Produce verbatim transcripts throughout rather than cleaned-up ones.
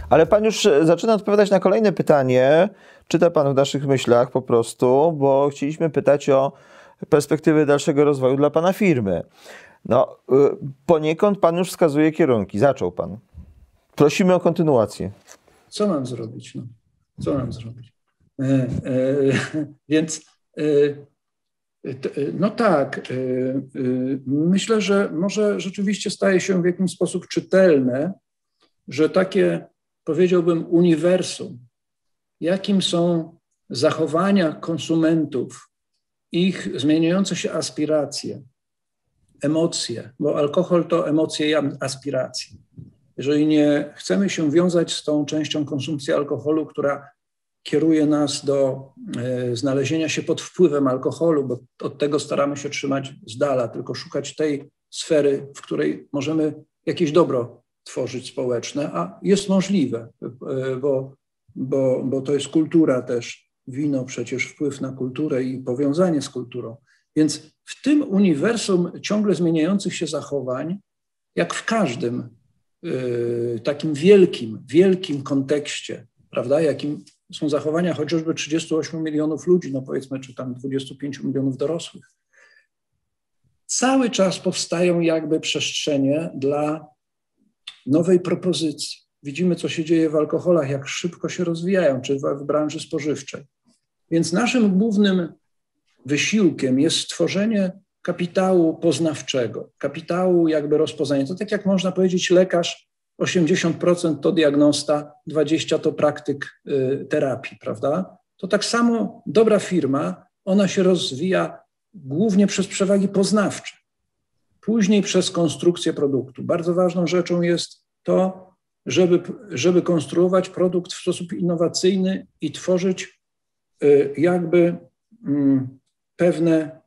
Ale pan już zaczyna odpowiadać na kolejne pytanie. Czyta pan w naszych myślach po prostu, bo chcieliśmy pytać o perspektywy dalszego rozwoju dla pana firmy. No, poniekąd pan już wskazuje kierunki. Zaczął pan. Prosimy o kontynuację. Co mam zrobić? No, co mam zrobić? E, e, więc e, no tak, e, e, myślę, że może rzeczywiście staje się w jakiś sposób czytelne, że takie, powiedziałbym, uniwersum, jakim są zachowania konsumentów, ich zmieniające się aspiracje, emocje, bo alkohol to emocje i aspiracje. Jeżeli nie chcemy się wiązać z tą częścią konsumpcji alkoholu, która kieruje nas do e, znalezienia się pod wpływem alkoholu, bo od tego staramy się trzymać z dala, tylko szukać tej sfery, w której możemy jakieś dobro tworzyć społeczne, a jest możliwe, e, bo, bo, bo to jest kultura też, wino przecież wpływ na kulturę i powiązanie z kulturą. Więc w tym uniwersum ciągle zmieniających się zachowań, jak w każdym y, takim wielkim, wielkim kontekście, prawda, jakim są zachowania chociażby trzydziestu ośmiu milionów ludzi, no powiedzmy, czy tam dwudziestu pięciu milionów dorosłych, cały czas powstają jakby przestrzenie dla nowej propozycji. Widzimy, co się dzieje w alkoholach, jak szybko się rozwijają, czy w, w branży spożywczej. Więc naszym głównym wysiłkiem jest stworzenie kapitału poznawczego, kapitału jakby rozpoznania. To tak jak można powiedzieć, lekarz osiemdziesiąt procent to diagnosta, dwadzieścia procent to praktyk y, terapii, prawda? To tak samo dobra firma, ona się rozwija głównie przez przewagi poznawcze, później przez konstrukcję produktu. Bardzo ważną rzeczą jest to, żeby, żeby konstruować produkt w sposób innowacyjny i tworzyć y, jakby y, pewne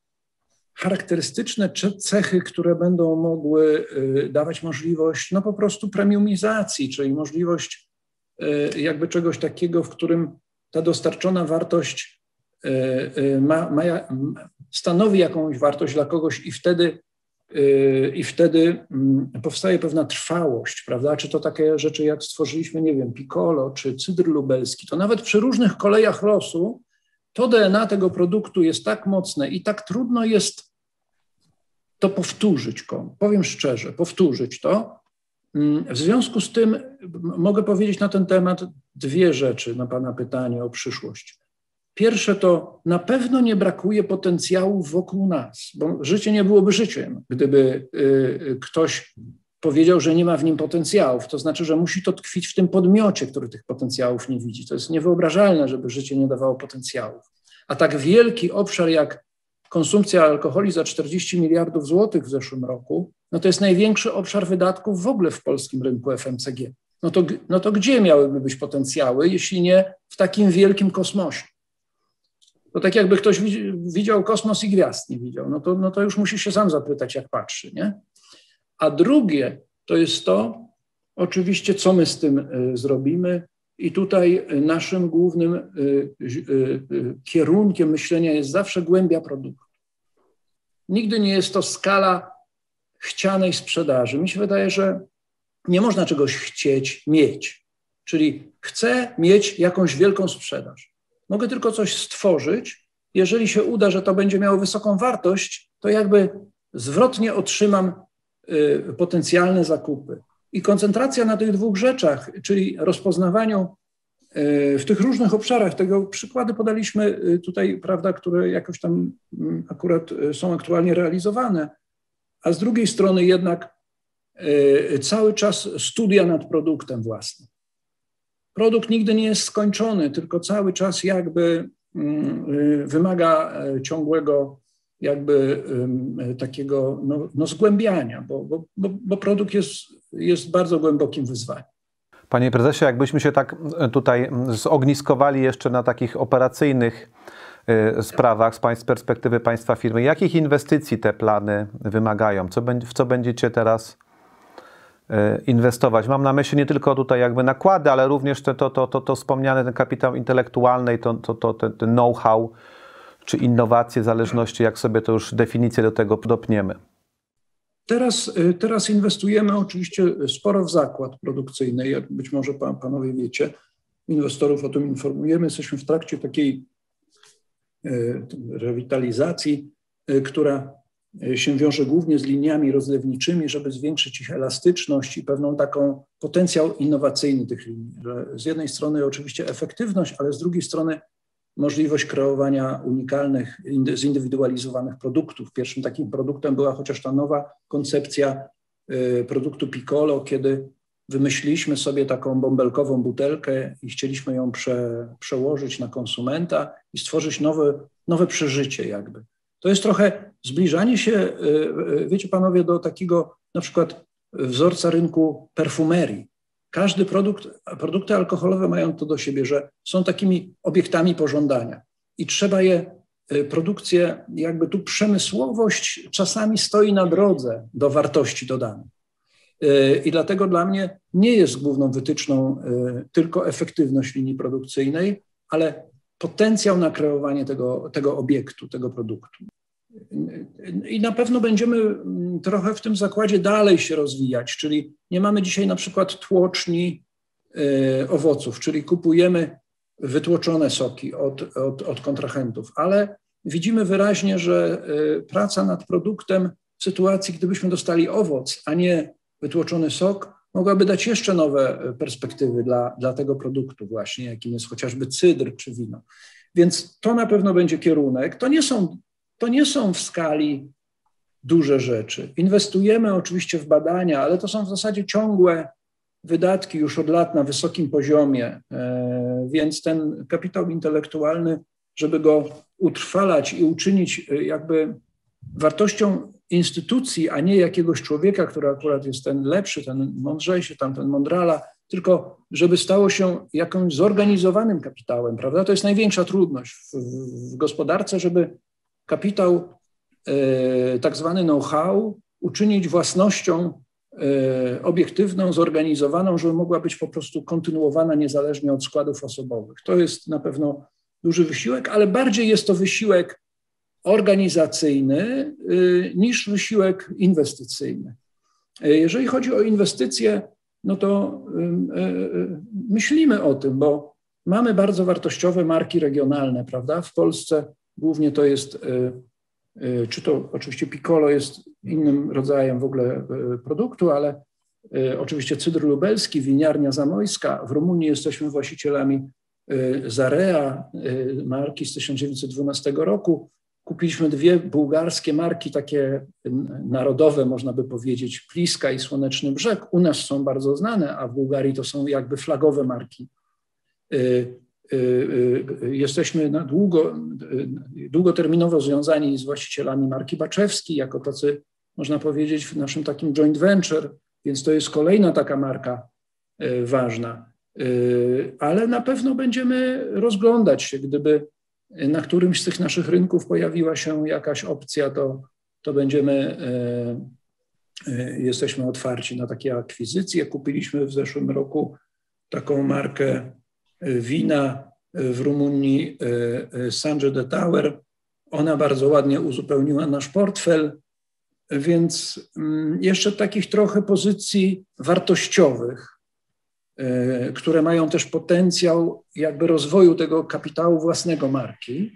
charakterystyczne cechy, które będą mogły dawać możliwość, no po prostu premiumizacji, czyli możliwość jakby czegoś takiego, w którym ta dostarczona wartość ma, ma, stanowi jakąś wartość dla kogoś i wtedy, i wtedy powstaje pewna trwałość, prawda? Czy to takie rzeczy, jak stworzyliśmy, nie wiem, Piccolo czy cydr lubelski, to nawet przy różnych kolejach losu to D N A tego produktu jest tak mocne i tak trudno jest to powtórzyć komu. Powiem szczerze, powtórzyć to. W związku z tym mogę powiedzieć na ten temat dwie rzeczy na pana pytanie o przyszłość. Pierwsze to na pewno nie brakuje potencjału wokół nas, bo życie nie byłoby życiem, gdyby y, ktoś powiedział, że nie ma w nim potencjałów. To znaczy, że musi to tkwić w tym podmiocie, który tych potencjałów nie widzi. To jest niewyobrażalne, żeby życie nie dawało potencjałów. A tak wielki obszar jak konsumpcja alkoholi za czterdzieści miliardów złotych w zeszłym roku, no to jest największy obszar wydatków w ogóle w polskim rynku F M C G. No to, no to gdzie miałyby być potencjały, jeśli nie w takim wielkim kosmosie? To tak jakby ktoś widział kosmos i gwiazd nie widział. No to, no to już musi się sam zapytać, jak patrzy, nie? A drugie to jest to, oczywiście, co my z tym y, zrobimy. I tutaj naszym głównym y, y, y, kierunkiem myślenia jest zawsze głębia produktu. Nigdy nie jest to skala chcianej sprzedaży. Mi się wydaje, że nie można czegoś chcieć mieć. Czyli chcę mieć jakąś wielką sprzedaż. Mogę tylko coś stworzyć. Jeżeli się uda, że to będzie miało wysoką wartość, to jakby zwrotnie otrzymam y, potencjalne zakupy. I koncentracja na tych dwóch rzeczach, czyli rozpoznawaniu y, w tych różnych obszarach, tego przykłady podaliśmy y, tutaj, prawda, które jakoś tam y, akurat y, są aktualnie realizowane, a z drugiej strony jednak y, cały czas studia nad produktem własnym. Produkt nigdy nie jest skończony, tylko cały czas jakby y, wymaga ciągłego jakby y, takiego no, no zgłębiania, bo, bo, bo produkt jest, jest bardzo głębokim wyzwaniem. Panie prezesie, jakbyśmy się tak tutaj zogniskowali jeszcze na takich operacyjnych y, sprawach z, z perspektywy państwa firmy, jakich inwestycji te plany wymagają? Co, w co będziecie teraz y, inwestować? Mam na myśli nie tylko tutaj jakby nakłady, ale również te, to, to, to, to wspomniane ten kapitał intelektualny i to, to, to, ten, ten know-how, czy innowacje, w zależności jak sobie to już definicję do tego dopniemy. Teraz, teraz inwestujemy oczywiście sporo w zakład produkcyjny. Jak być może pan, panowie wiecie, inwestorów o tym informujemy. Jesteśmy w trakcie takiej rewitalizacji, która się wiąże głównie z liniami rozlewniczymi, żeby zwiększyć ich elastyczność i pewną taką potencjał innowacyjny tych linii. Że z jednej strony oczywiście efektywność, ale z drugiej strony możliwość kreowania unikalnych, zindywidualizowanych produktów. Pierwszym takim produktem była chociaż ta nowa koncepcja produktu Piccolo, kiedy wymyśliliśmy sobie taką bąbelkową butelkę i chcieliśmy ją prze, przełożyć na konsumenta i stworzyć nowe, nowe przeżycie jakby. To jest trochę zbliżanie się, wiecie panowie, do takiego na przykład wzorca rynku perfumerii. Każdy produkt, produkty alkoholowe mają to do siebie, że są takimi obiektami pożądania i trzeba je, produkcję, jakby tu przemysłowość czasami stoi na drodze do wartości dodanej. I dlatego dla mnie nie jest główną wytyczną tylko efektywność linii produkcyjnej, ale potencjał na kreowanie tego, tego obiektu, tego produktu. I na pewno będziemy trochę w tym zakładzie dalej się rozwijać, czyli nie mamy dzisiaj na przykład tłoczni owoców, czyli kupujemy wytłoczone soki od, od, od kontrahentów, ale widzimy wyraźnie, że praca nad produktem w sytuacji, gdybyśmy dostali owoc, a nie wytłoczony sok, mogłaby dać jeszcze nowe perspektywy dla, dla tego produktu właśnie, jakim jest chociażby cydr czy wino. Więc to na pewno będzie kierunek. To nie są, to nie są w skali duże rzeczy. Inwestujemy oczywiście w badania, ale to są w zasadzie ciągłe wydatki już od lat na wysokim poziomie, więc ten kapitał intelektualny, żeby go utrwalać i uczynić jakby wartością instytucji, a nie jakiegoś człowieka, który akurat jest ten lepszy, ten mądrzejszy, tamten mądrala, tylko żeby stało się jakimś zorganizowanym kapitałem, prawda? To jest największa trudność w, w gospodarce, żeby kapitał, e, tak zwany know-how, uczynić własnością e, obiektywną, zorganizowaną, żeby mogła być po prostu kontynuowana niezależnie od składów osobowych. To jest na pewno duży wysiłek, ale bardziej jest to wysiłek organizacyjny niż wysiłek inwestycyjny. Jeżeli chodzi o inwestycje, no to myślimy o tym, bo mamy bardzo wartościowe marki regionalne, prawda? W Polsce głównie to jest, czy to oczywiście Piccolo jest innym rodzajem w ogóle produktu, ale oczywiście cydr lubelski, winiarnia zamojska. W Rumunii jesteśmy właścicielami Zarea, marki z tysiąc dziewięćset dwunastego roku. Kupiliśmy dwie bułgarskie marki, takie narodowe, można by powiedzieć, Pliska i Słoneczny Brzeg. U nas są bardzo znane, a w Bułgarii to są jakby flagowe marki. Jesteśmy na długo, długoterminowo związani z właścicielami marki Baczewski, jako tacy, można powiedzieć, w naszym takim joint venture, więc to jest kolejna taka marka ważna. Ale na pewno będziemy rozglądać się, gdyby na którymś z tych naszych rynków pojawiła się jakaś opcja, to, to będziemy, e, e, jesteśmy otwarci na takie akwizycje. Kupiliśmy w zeszłym roku taką markę wina w Rumunii, e, Sange de Tower. Ona bardzo ładnie uzupełniła nasz portfel, więc m, jeszcze takich trochę pozycji wartościowych, które mają też potencjał jakby rozwoju tego kapitału własnego marki,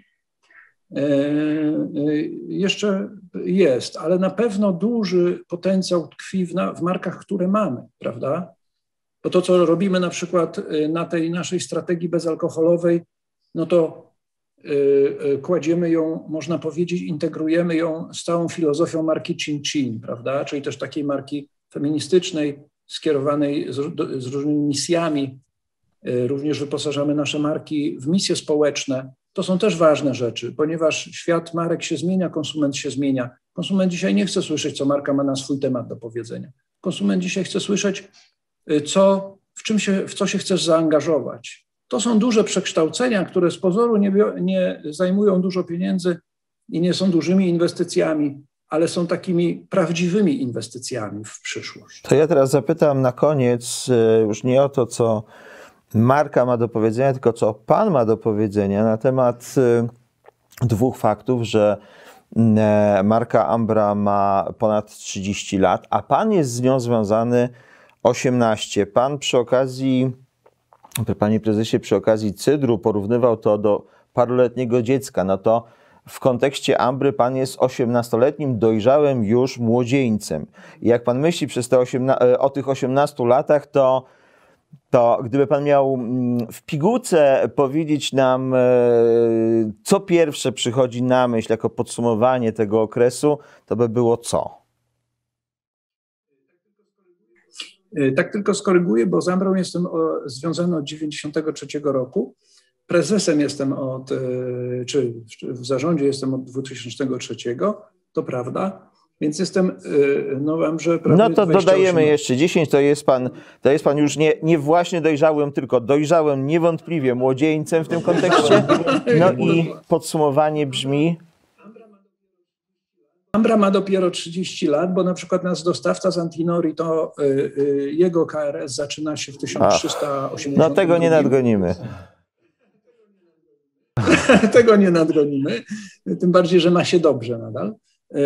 jeszcze jest, ale na pewno duży potencjał tkwi w, na, w markach, które mamy, prawda? Bo to, co robimy na przykład na tej naszej strategii bezalkoholowej, no to kładziemy ją, można powiedzieć, integrujemy ją z całą filozofią marki Chin Chin, prawda? Czyli też takiej marki feministycznej, skierowanej z, z różnymi misjami. Również wyposażamy nasze marki w misje społeczne. To są też ważne rzeczy, ponieważ świat marek się zmienia, konsument się zmienia. Konsument dzisiaj nie chce słyszeć, co marka ma na swój temat do powiedzenia. Konsument dzisiaj chce słyszeć, co, w, czym się, w co się chcesz zaangażować. To są duże przekształcenia, które z pozoru nie, nie zajmują dużo pieniędzy i nie są dużymi inwestycjami, ale są takimi prawdziwymi inwestycjami w przyszłość. To ja teraz zapytam na koniec już nie o to, co marka ma do powiedzenia, tylko co pan ma do powiedzenia na temat dwóch faktów, że Marka Ambra ma ponad trzydzieści lat, a pan jest z nią związany osiemnaście. Pan przy okazji, panie prezesie, przy okazji cydru porównywał to do paroletniego dziecka. No to w kontekście Ambry pan jest osiemnastoletnim, dojrzałym już młodzieńcem. I jak pan myśli przez te o tych osiemnastu latach, to, to gdyby pan miał w pigułce powiedzieć nam, co pierwsze przychodzi na myśl jako podsumowanie tego okresu, to by było co? Tak tylko skoryguję, bo z Ambrą jestem związany od dziewięćdziesiątego trzeciego roku. Prezesem jestem od, czy w zarządzie jestem od dwutysięcznego trzeciego, to prawda, więc jestem, no wam, że prawie No to dodajemy lat. jeszcze dziesięć, to jest pan, to jest pan już nie, nie właśnie dojrzałym, tylko dojrzałym niewątpliwie młodzieńcem w tym kontekście. No i podsumowanie brzmi... Ambra ma dopiero trzydzieści lat, bo na przykład nasz dostawca z Antinori, to y, y, jego K R S zaczyna się w tysiąc trzysta osiemdziesiątym. No tego nie nadgonimy. Tego nie nadgonimy, tym bardziej, że ma się dobrze nadal.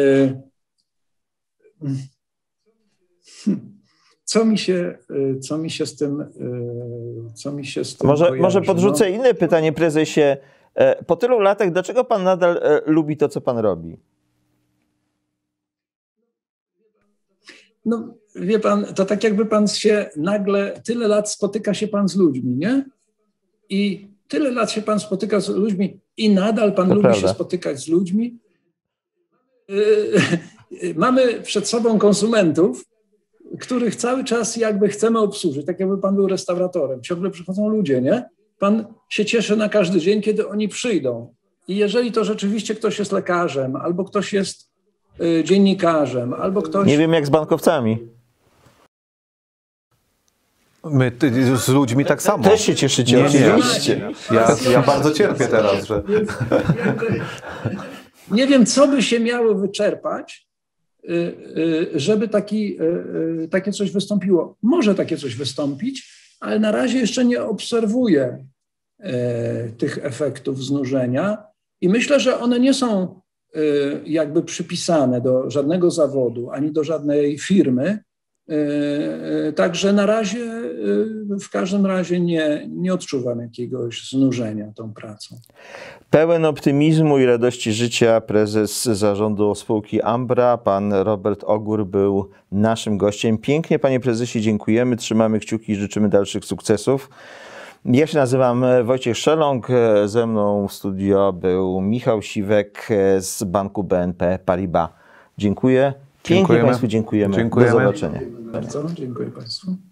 Co mi się, co mi się z tym, co mi się z tym Może, kojarzy? może podrzucę no. inne pytanie, prezesie. Po tylu latach, dlaczego pan nadal lubi to, co pan robi? No, wie pan, to tak jakby pan się nagle, tyle lat spotyka się pan z ludźmi, nie? I tyle lat się pan spotyka z ludźmi i nadal pan To lubi prawda. się spotykać z ludźmi. Yy, mamy przed sobą konsumentów, których cały czas jakby chcemy obsłużyć, tak jakby pan był restauratorem. Ciągle przychodzą ludzie, nie? Pan się cieszy na każdy dzień, kiedy oni przyjdą. I jeżeli to rzeczywiście ktoś jest lekarzem, albo ktoś jest y, dziennikarzem, albo ktoś... Nie wiem jak z bankowcami. My ty, z ludźmi tak samo. Też się cieszycie, Nie, nie. oczywiście. Ja, ja bardzo cierpię teraz, że... Nie wiem, co by się miało wyczerpać, żeby taki, takie coś wystąpiło. Może takie coś wystąpić, ale na razie jeszcze nie obserwuję tych efektów znużenia i myślę, że one nie są jakby przypisane do żadnego zawodu, ani do żadnej firmy. Także na razie, w każdym razie nie, nie odczuwam jakiegoś znużenia tą pracą. Pełen optymizmu i radości życia prezes zarządu spółki Ambra, pan Robert Ogór, był naszym gościem. Pięknie, panie prezesie, dziękujemy, trzymamy kciuki i życzymy dalszych sukcesów. Ja się nazywam Wojciech Szeląg, ze mną w studio był Michał Siwek z banku B N P Paribas. Dziękuję. Pięknie Dziękujemy. państwu dziękujemy. Dziękujemy. Do zobaczenia. Bardzo dziękuję państwu.